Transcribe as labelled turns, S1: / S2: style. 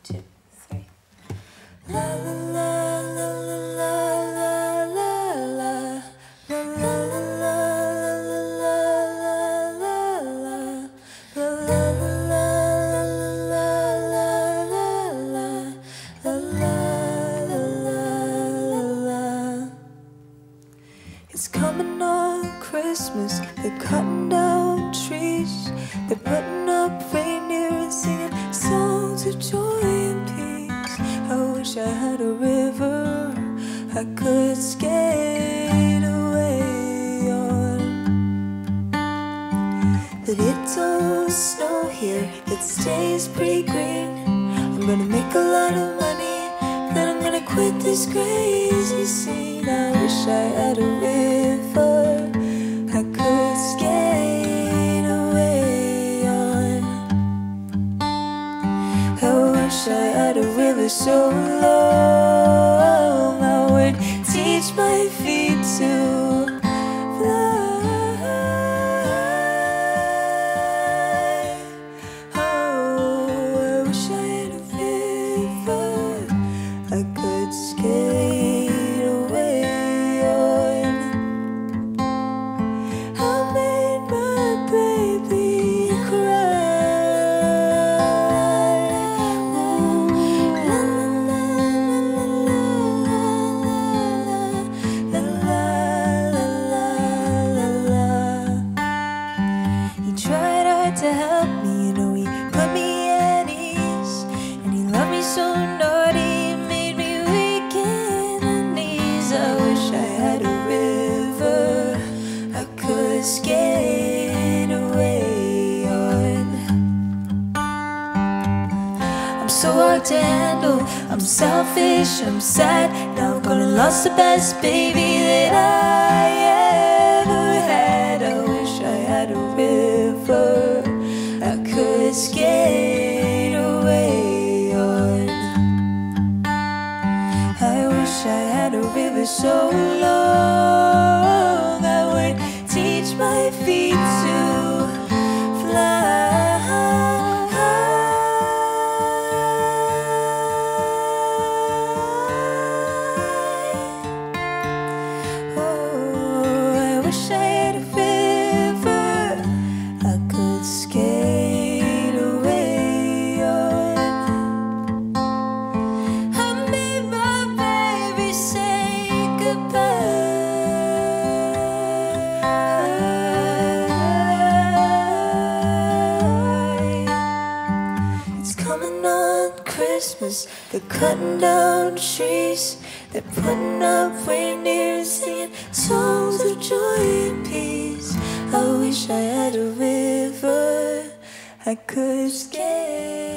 S1: 2, 3. La la la la la la la la la la It's coming on Christmas, they're cutting down trees, they're putting up reindeer and singing songs of joy and peace. I wish I had a river I could skate away on, but it don't snow here, it stays pretty green. I'm gonna make a lot of money, then I'm gonna quit this crazy scene. I wish I had a river I could skate away on. I wish I had a river so long I would teach my feet to fly. Oh, I wish I had a river I could skate away on. I made my baby cry. La la la la la la la la. He tried hard to help me, you know, he put me at ease, and he loved me so naughty, made me weak in the knees. I wish I had a river I could skate away on. I'm so hard to handle, I'm selfish, I'm sad. Now I'm gonna lose the best baby that I ever had. I wish I had a river I could skate away on. I wish I had a river so long I would teach my feet to fly. Oh, I wish I had a river I could skate away on. I made my baby say goodbye. It's coming on Christmas, they're cutting down trees, they're putting up reindeer and singing songs of joy and peace. I wish I had a river I could skate